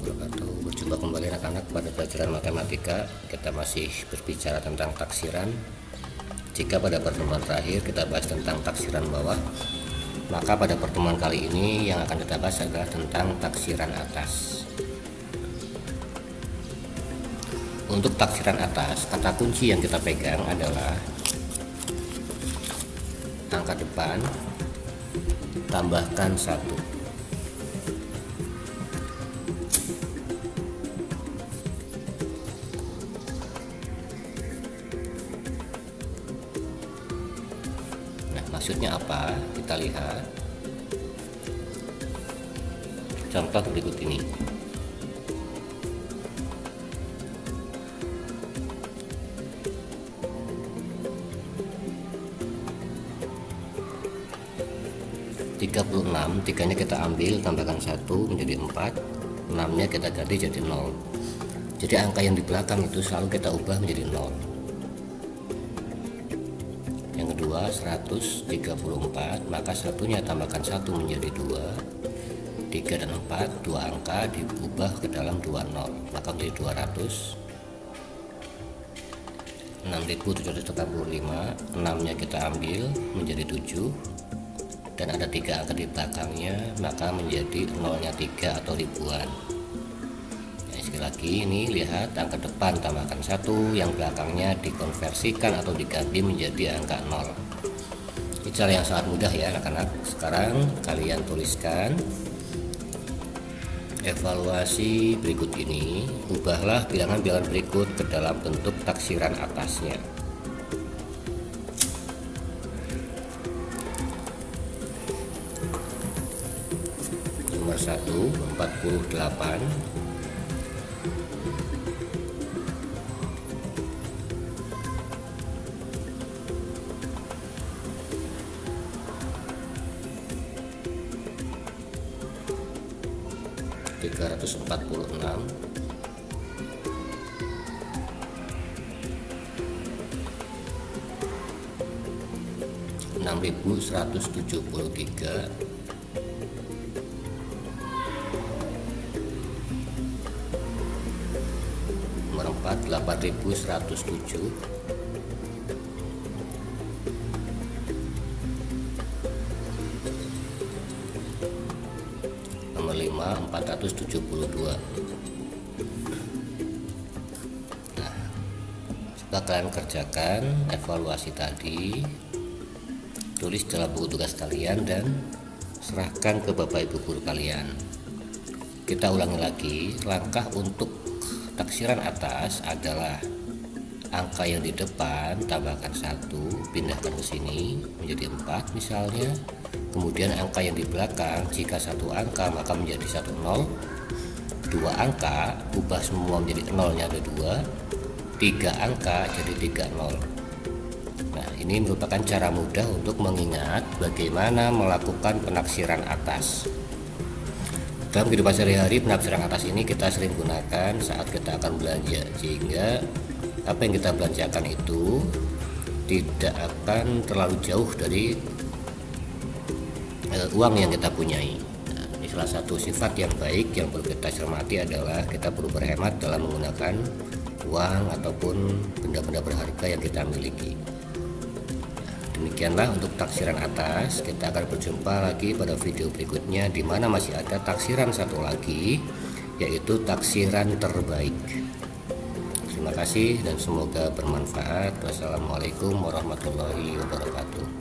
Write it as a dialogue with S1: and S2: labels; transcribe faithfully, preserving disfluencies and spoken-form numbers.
S1: wabarakatuh. Berjumpa kembali anak-anak pada pelajaran matematika. Kita masih berbicara tentang taksiran. Jika pada pertemuan terakhir kita bahas tentang taksiran bawah, maka pada pertemuan kali ini yang akan kita bahas adalah tentang taksiran atas. Untuk taksiran atas, kata kunci yang kita pegang adalah angka depan tambahkan satu. Nah, maksudnya apa? Kita lihat contoh berikut ini. tiga puluh enam, tiganya kita ambil, tambahkan satu menjadi empat, enam-nya kita ganti jadi nol. Jadi angka yang di belakang itu selalu kita ubah menjadi nol. Yang kedua, seratus tiga puluh empat, maka satunya tambahkan satu menjadi dua. tiga dan empat, dua angka diubah ke dalam dua nol, maka menjadi dua ratus. enam ribu tujuh ratus delapan puluh lima, enam-nya kita ambil menjadi tujuh. Dan ada tiga angka di belakangnya, maka menjadi nolnya tiga atau ribuan. Nah, sekali lagi ini lihat angka depan tambahkan satu, yang belakangnya dikonversikan atau diganti menjadi angka nol. Ini cara yang sangat mudah ya anak-anak. Sekarang kalian tuliskan evaluasi berikut ini, ubahlah bilangan-bilangan berikut ke dalam bentuk taksiran atasnya. Nomor satu, empat puluh delapan. tiga ratus empat puluh enam. enam ribu seratus tujuh puluh tiga. delapan ribu seratus tujuh. Nomor lima, empat ratus tujuh puluh dua. Nah, coba kalian kerjakan evaluasi tadi, tulis dalam buku tugas kalian dan serahkan ke Bapak Ibu guru kalian. Kita ulangi lagi, langkah untuk taksiran atas adalah angka yang di depan tambahkan satu, pindahkan ke sini menjadi empat misalnya. Kemudian angka yang di belakang, jika satu angka maka menjadi satu nol, dua angka ubah semua menjadi nolnya ada dua, tiga angka jadi tiga nol. Nah, ini merupakan cara mudah untuk mengingat bagaimana melakukan penaksiran atas. Dalam kehidupan sehari-hari, penaksiran atas ini kita sering gunakan saat kita akan belanja, sehingga apa yang kita belanjakan itu tidak akan terlalu jauh dari uh, uang yang kita punyai. Nah, ini salah satu sifat yang baik yang perlu kita cermati adalah kita perlu berhemat dalam menggunakan uang ataupun benda-benda berharga yang kita miliki. Demikianlah untuk taksiran atas. Kita akan berjumpa lagi pada video berikutnya, di mana masih ada taksiran satu lagi, yaitu taksiran terbaik. Terima kasih dan semoga bermanfaat. Wassalamualaikum warahmatullahi wabarakatuh.